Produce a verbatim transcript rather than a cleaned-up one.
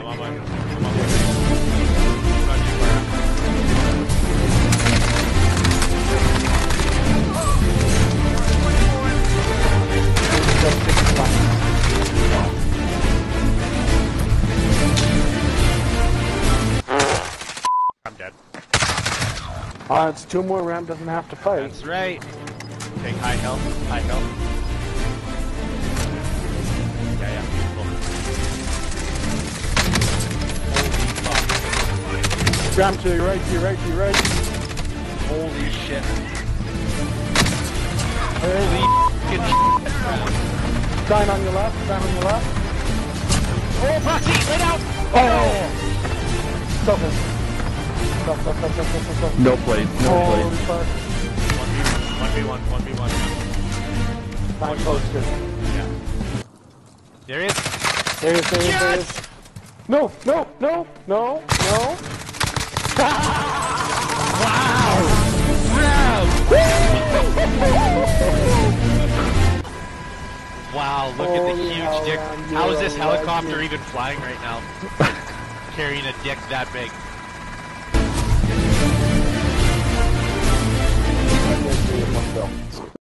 I'm on my I'm on my way. Not too far. I'm dead. Uh, it's two more round, doesn't have to fight. That's right. Take high health, high health. Yeah, yeah, beautiful. Holy fuck. Ram to your right, to your right, to your right. Holy shit. Holy fucking shit. Sign on your left, sign on your left. Oh, Proxy, lay down! Oh! Stop it. Stop, stop, stop, stop, stop, stop. No place, no Holy place. fuck. one v one, one v one. Time posted. Yeah. There he is. There he is, there he is, there he is. No, no, no, no, no. Wow! Wow, look Holy at the huge hell, dick. man, How is you're this a helicopter legend. even flying right now? Carrying a dick that big. I can't see it myself.